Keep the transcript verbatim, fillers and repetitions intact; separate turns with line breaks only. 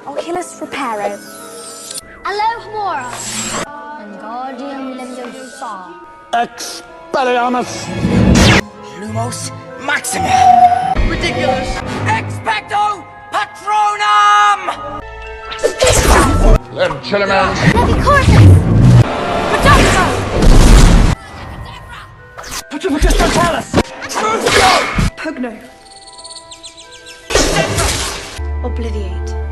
Oculus Reparo.
Alohomora. Wingardium Leviosa.
Expelliarmus!
Lumos Maxima!
Ridiculous!
Expecto Patronum!
Legilimens!
Levicorpus.
Petrificus Totalis!
Pugno. Obliviate.